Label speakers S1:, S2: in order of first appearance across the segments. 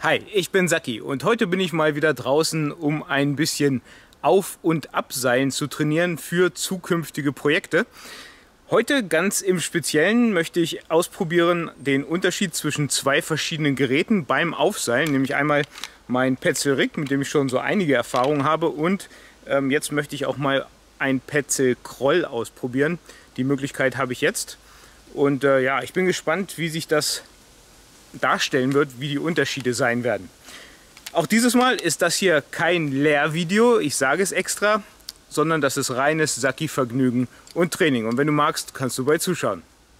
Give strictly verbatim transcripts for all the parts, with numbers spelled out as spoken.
S1: Hi, ich bin Saki und heute bin ich mal wieder draußen, um ein bisschen Auf- und Abseilen zu trainieren für zukünftige Projekte. Heute ganz im Speziellen möchte ich ausprobieren den Unterschied zwischen zwei verschiedenen Geräten beim Aufseilen, nämlich einmal mein Petzl Rig, mit dem ich schon so einige Erfahrungen habe, und ähm, jetzt möchte ich auch mal ein Petzl Kroll ausprobieren. Die Möglichkeit habe ich jetzt und äh, ja, ich bin gespannt, wie sich das darstellen wird, wie die Unterschiede sein werden. Auch dieses Mal ist das hier kein Lehrvideo, ich sage es extra, sondern das ist reines Saki-Vergnügen und Training. Und wenn du magst, kannst du bei zuschauen.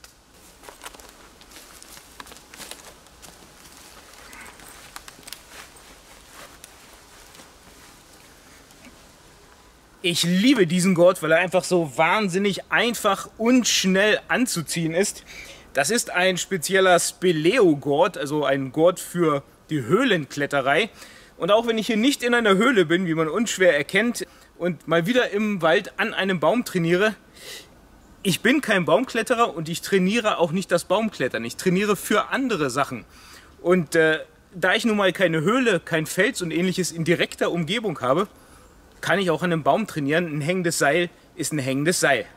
S1: Ich liebe diesen Gurt, weil er einfach so wahnsinnig einfach und schnell anzuziehen ist. Das ist ein spezieller Speleo-Gurt, also ein Gurt für die Höhlenkletterei. Und auch wenn ich hier nicht in einer Höhle bin, wie man unschwer erkennt, und mal wieder im Wald an einem Baum trainiere, ich bin kein Baumkletterer und ich trainiere auch nicht das Baumklettern. Ich trainiere für andere Sachen. Und äh, da ich nun mal keine Höhle, kein Fels und ähnliches in direkter Umgebung habe, kann ich auch an einem Baum trainieren. Ein hängendes Seil ist ein hängendes Seil.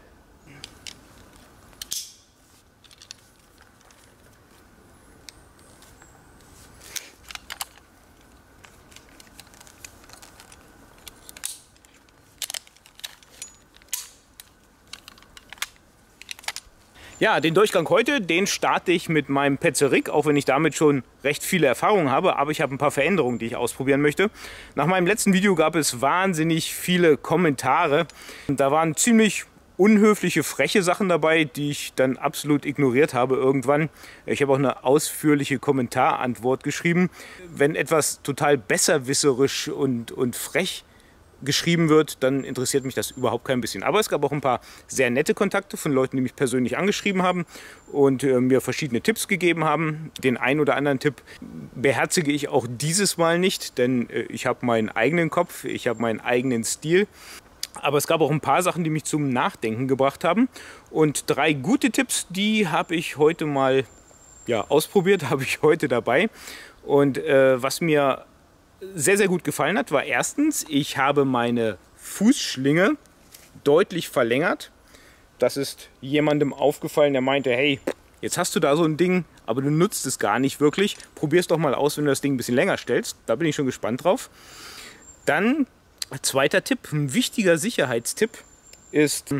S1: Ja, den Durchgang heute, den starte ich mit meinem Petzl Rig, auch wenn ich damit schon recht viele Erfahrungen habe, aber ich habe ein paar Veränderungen, die ich ausprobieren möchte. Nach meinem letzten Video gab es wahnsinnig viele Kommentare. Da waren ziemlich unhöfliche, freche Sachen dabei, die ich dann absolut ignoriert habe irgendwann. Ich habe auch eine ausführliche Kommentarantwort geschrieben. Wenn etwas total besserwisserisch und, und frech geschrieben wird, dann interessiert mich das überhaupt kein bisschen. Aber es gab auch ein paar sehr nette Kontakte von Leuten, die mich persönlich angeschrieben haben und äh, mir verschiedene Tipps gegeben haben. Den einen oder anderen Tipp beherzige ich auch dieses Mal nicht, denn äh, ich habe meinen eigenen Kopf, ich habe meinen eigenen Stil. Aber es gab auch ein paar Sachen, die mich zum Nachdenken gebracht haben. Und drei gute Tipps, die habe ich heute mal ja, ausprobiert, habe ich heute dabei. Und äh, was mir sehr, sehr gut gefallen hat, war erstens, ich habe meine Fußschlinge deutlich verlängert. Das ist jemandem aufgefallen, der meinte, hey, jetzt hast du da so ein Ding, aber du nutzt es gar nicht wirklich. Probier es doch mal aus, wenn du das Ding ein bisschen länger stellst. Da bin ich schon gespannt drauf. Dann, zweiter Tipp, ein wichtiger Sicherheitstipp ist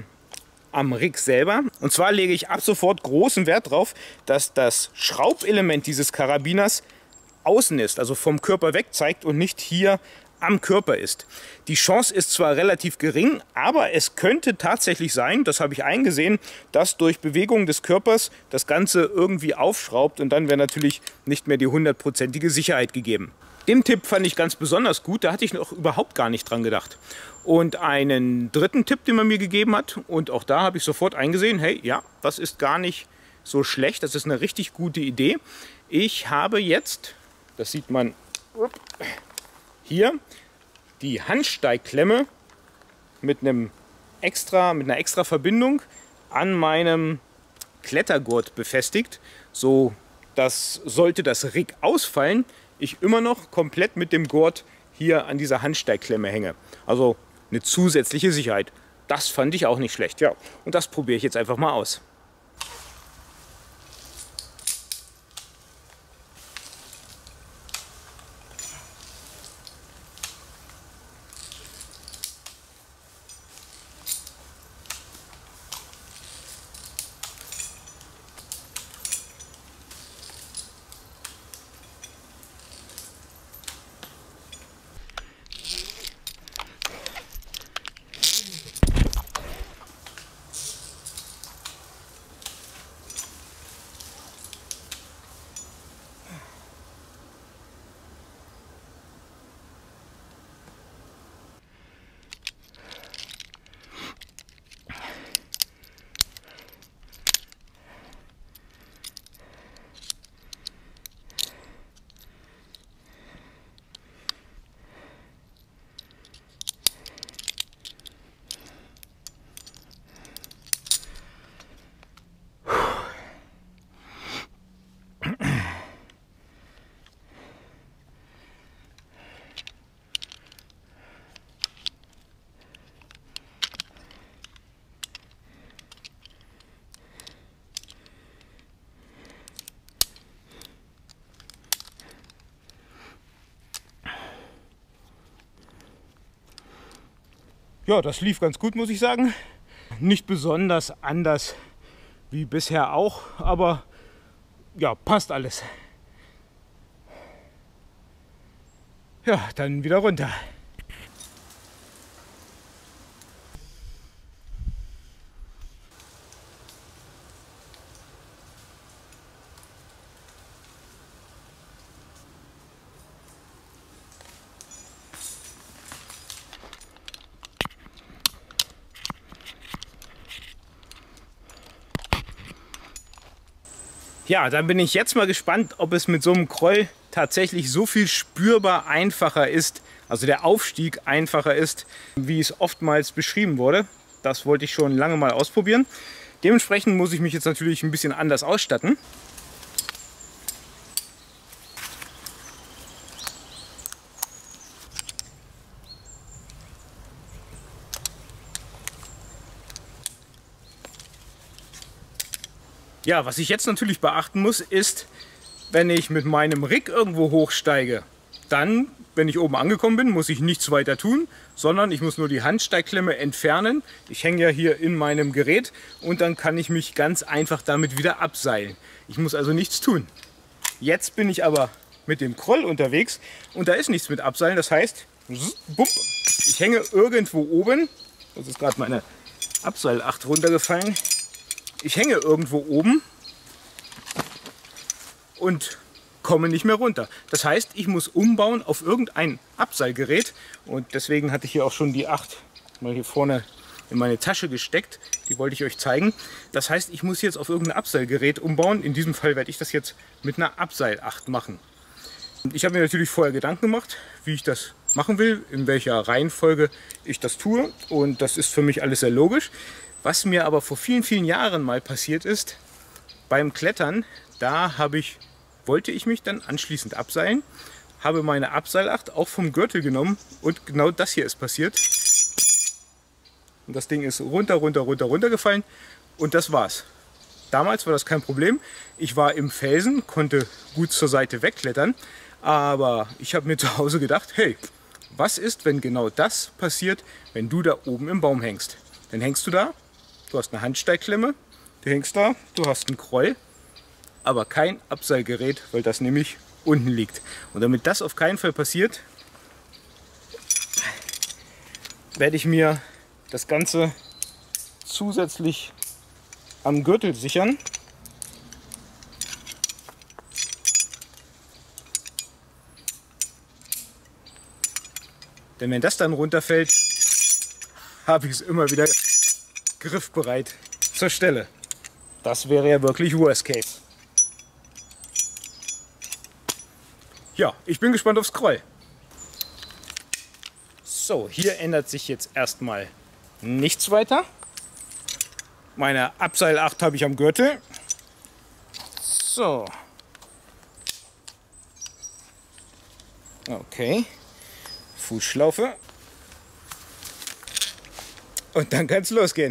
S1: am Rig selber. Und zwar lege ich ab sofort großen Wert drauf, dass das Schraubelement dieses Karabiners außen ist, also vom Körper weg zeigt und nicht hier am Körper ist. Die Chance ist zwar relativ gering, aber es könnte tatsächlich sein, das habe ich eingesehen, dass durch Bewegung des Körpers das Ganze irgendwie aufschraubt und dann wäre natürlich nicht mehr die hundertprozentige Sicherheit gegeben. Den Tipp fand ich ganz besonders gut, da hatte ich noch überhaupt gar nicht dran gedacht. Und einen dritten Tipp, den man mir gegeben hat, und auch da habe ich sofort eingesehen, hey, ja, das ist gar nicht so schlecht, das ist eine richtig gute Idee. Ich habe jetzt, das sieht man hier, die Handsteigklemme mit, einem extra, mit einer extra Verbindung an meinem Klettergurt befestigt, so dass, sollte das Rig ausfallen, ich immer noch komplett mit dem Gurt hier an dieser Handsteigklemme hänge. Also eine zusätzliche Sicherheit. Das fand ich auch nicht schlecht. Ja, und das probiere ich jetzt einfach mal aus. Ja, das lief ganz gut, muss ich sagen. Nicht besonders anders wie bisher auch, aber ja, passt alles. Ja, dann wieder runter. Ja, dann bin ich jetzt mal gespannt, ob es mit so einem Kroll tatsächlich so viel spürbar einfacher ist, also der Aufstieg einfacher ist, wie es oftmals beschrieben wurde. Das wollte ich schon lange mal ausprobieren. Dementsprechend muss ich mich jetzt natürlich ein bisschen anders ausstatten. Ja, was ich jetzt natürlich beachten muss, ist, wenn ich mit meinem Rig irgendwo hochsteige, dann, wenn ich oben angekommen bin, muss ich nichts weiter tun, sondern ich muss nur die Handsteigklemme entfernen. Ich hänge ja hier in meinem Gerät und dann kann ich mich ganz einfach damit wieder abseilen. Ich muss also nichts tun. Jetzt bin ich aber mit dem Kroll unterwegs und da ist nichts mit Abseilen. Das heißt, ich hänge irgendwo oben. Das ist gerade meine Abseilacht runtergefallen. Ich hänge irgendwo oben und komme nicht mehr runter. Das heißt, ich muss umbauen auf irgendein Abseilgerät und deswegen hatte ich hier auch schon die Acht mal hier vorne in meine Tasche gesteckt. Die wollte ich euch zeigen. Das heißt, ich muss jetzt auf irgendein Abseilgerät umbauen. In diesem Fall werde ich das jetzt mit einer Abseilacht machen. Ich habe mir natürlich vorher Gedanken gemacht, wie ich das machen will, in welcher Reihenfolge ich das tue und das ist für mich alles sehr logisch. Was mir aber vor vielen, vielen Jahren mal passiert ist, beim Klettern, da habe ich, wollte ich mich dann anschließend abseilen, habe meine Abseilacht auch vom Gürtel genommen und genau das hier ist passiert. Und das Ding ist runter, runter, runter, runter gefallen und das war's. Damals war das kein Problem. Ich war im Felsen, konnte gut zur Seite wegklettern, aber ich habe mir zu Hause gedacht, hey, was ist, wenn genau das passiert, wenn du da oben im Baum hängst? Dann hängst du da. Du hast eine Handsteigklemme, du hängst da, du hast einen Kroll, aber kein Abseilgerät, weil das nämlich unten liegt. Und damit das auf keinen Fall passiert, werde ich mir das Ganze zusätzlich am Gürtel sichern. Denn wenn das dann runterfällt, habe ich es immer wieder griffbereit zur Stelle. Das wäre ja wirklich Worst Case. Ja, ich bin gespannt aufs Kroll. So, hier ändert sich jetzt erstmal nichts weiter. Meine Abseilacht habe ich am Gürtel. So. Okay. Fußschlaufe. Und dann kann es losgehen.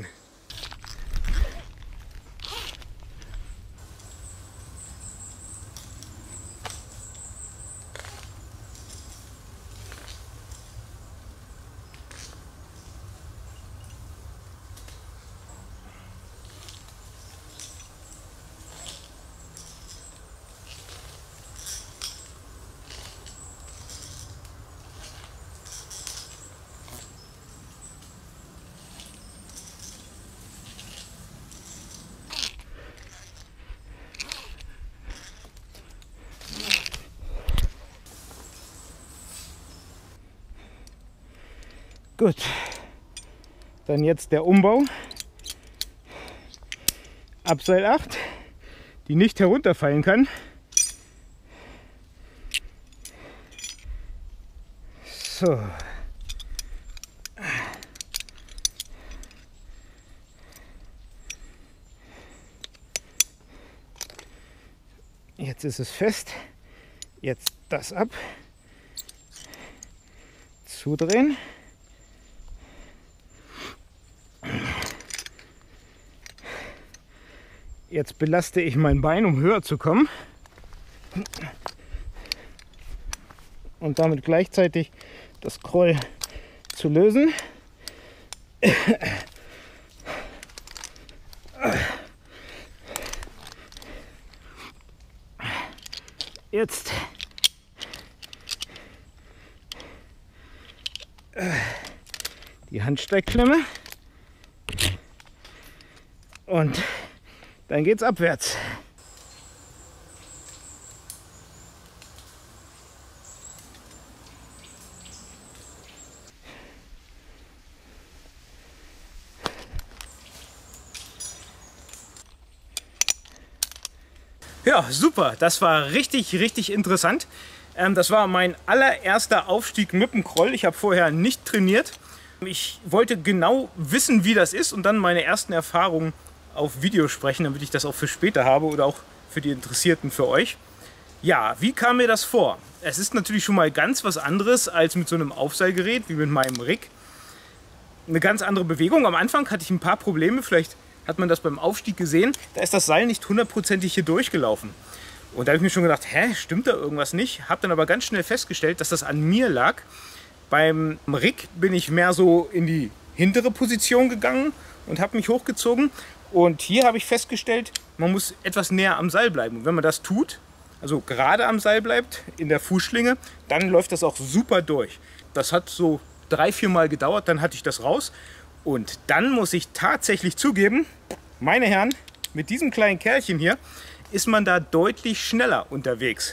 S1: Gut, dann jetzt der Umbau. Abseilacht, die nicht herunterfallen kann. So. Jetzt ist es fest. Jetzt das ab. Zudrehen. Jetzt belaste ich mein Bein, um höher zu kommen. Und damit gleichzeitig das Kroll zu lösen. Jetzt die Handsteigklemme und dann geht's abwärts. Ja, super. Das war richtig, richtig interessant. Ähm, das war mein allererster Aufstieg mit dem Kroll. Ich habe vorher nicht trainiert. Ich wollte genau wissen, wie das ist und dann meine ersten Erfahrungen auf Video sprechen, damit ich das auch für später habe oder auch für die Interessierten für euch. Ja, wie kam mir das vor? Es ist natürlich schon mal ganz was anderes als mit so einem Aufseilgerät wie mit meinem Rig. Eine ganz andere Bewegung. Am Anfang hatte ich ein paar Probleme. Vielleicht hat man das beim Aufstieg gesehen. Da ist das Seil nicht hundertprozentig hier durchgelaufen. Und da habe ich mir schon gedacht, hä, stimmt da irgendwas nicht? Habe dann aber ganz schnell festgestellt, dass das an mir lag. Beim Rig bin ich mehr so in die hintere Position gegangen und habe mich hochgezogen. Und hier habe ich festgestellt, man muss etwas näher am Seil bleiben. Und wenn man das tut, also gerade am Seil bleibt, in der Fußschlinge, dann läuft das auch super durch. Das hat so drei, vier Mal gedauert, dann hatte ich das raus. Und dann muss ich tatsächlich zugeben, meine Herren, mit diesem kleinen Kerlchen hier ist man da deutlich schneller unterwegs.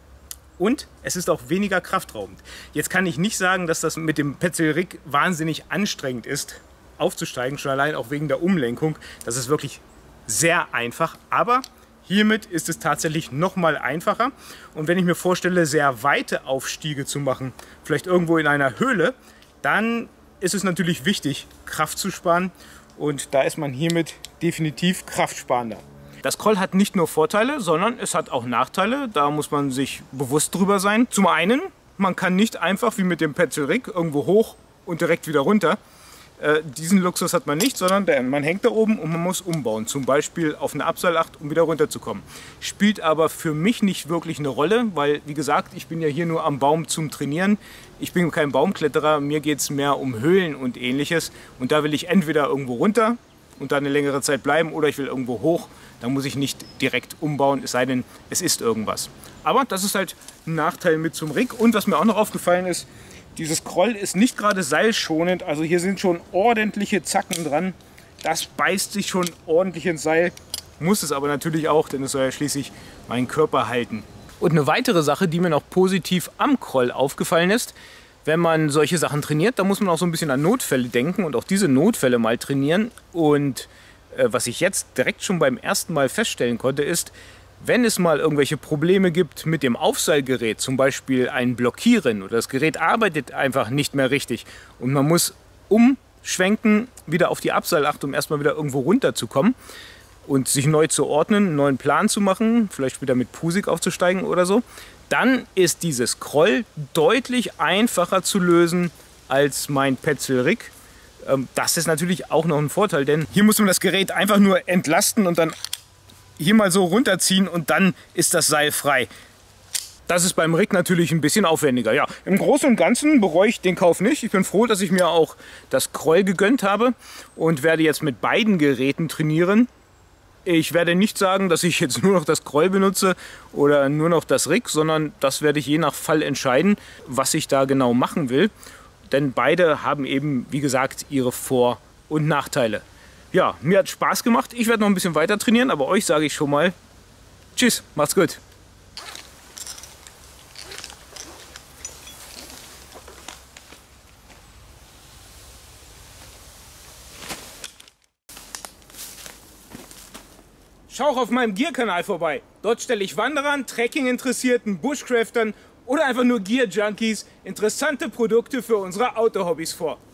S1: Und es ist auch weniger kraftraubend. Jetzt kann ich nicht sagen, dass das mit dem Petzl Rig wahnsinnig anstrengend ist, aufzusteigen, schon allein auch wegen der Umlenkung. Das ist wirklich sehr einfach, aber hiermit ist es tatsächlich noch mal einfacher. Und wenn ich mir vorstelle, sehr weite Aufstiege zu machen, vielleicht irgendwo in einer Höhle, dann ist es natürlich wichtig, Kraft zu sparen. Und da ist man hiermit definitiv kraftsparender. Das Kroll hat nicht nur Vorteile, sondern es hat auch Nachteile. Da muss man sich bewusst drüber sein. Zum einen, man kann nicht einfach wie mit dem Petzl Rig irgendwo hoch und direkt wieder runter. Äh, diesen Luxus hat man nicht, sondern der, man hängt da oben und man muss umbauen. Zum Beispiel auf eine Abseilacht, um wieder runterzukommen. Spielt aber für mich nicht wirklich eine Rolle, weil, wie gesagt, ich bin ja hier nur am Baum zum Trainieren. Ich bin kein Baumkletterer, mir geht es mehr um Höhlen und ähnliches. Und da will ich entweder irgendwo runter und da eine längere Zeit bleiben oder ich will irgendwo hoch. Da muss ich nicht direkt umbauen, es sei denn, es ist irgendwas. Aber das ist halt ein Nachteil mit zum Rig. Und was mir auch noch aufgefallen ist, dieses Kroll ist nicht gerade seilschonend. Also hier sind schon ordentliche Zacken dran. Das beißt sich schon ordentlich ins Seil. Muss es aber natürlich auch, denn es soll ja schließlich meinen Körper halten. Und eine weitere Sache, die mir noch positiv am Kroll aufgefallen ist, wenn man solche Sachen trainiert, da muss man auch so ein bisschen an Notfälle denken und auch diese Notfälle mal trainieren. Und äh, was ich jetzt direkt schon beim ersten Mal feststellen konnte, ist, wenn es mal irgendwelche Probleme gibt mit dem Aufseilgerät, zum Beispiel ein Blockieren oder das Gerät arbeitet einfach nicht mehr richtig und man muss umschwenken wieder auf die Abseilacht, um erstmal wieder irgendwo runterzukommen und sich neu zu ordnen, einen neuen Plan zu machen, vielleicht wieder mit Pusik aufzusteigen oder so, dann ist dieses Kroll deutlich einfacher zu lösen als mein Petzl Rig. Das ist natürlich auch noch ein Vorteil, denn hier muss man das Gerät einfach nur entlasten und dann hier mal so runterziehen und dann ist das Seil frei. Das ist beim Rig natürlich ein bisschen aufwendiger. Ja, im Großen und Ganzen bereue ich den Kauf nicht. Ich bin froh, dass ich mir auch das Kroll gegönnt habe und werde jetzt mit beiden Geräten trainieren. Ich werde nicht sagen, dass ich jetzt nur noch das Kroll benutze oder nur noch das Rig, sondern das werde ich je nach Fall entscheiden, was ich da genau machen will. Denn beide haben eben, wie gesagt, ihre Vor- und Nachteile. Ja, mir hat Spaß gemacht. Ich werde noch ein bisschen weiter trainieren, aber euch sage ich schon mal tschüss, macht's gut. Schau auch auf meinem Gear-Kanal vorbei. Dort stelle ich Wanderern, Trekking-Interessierten, Bushcraftern oder einfach nur Gear-Junkies interessante Produkte für unsere Outdoor-Hobbys vor.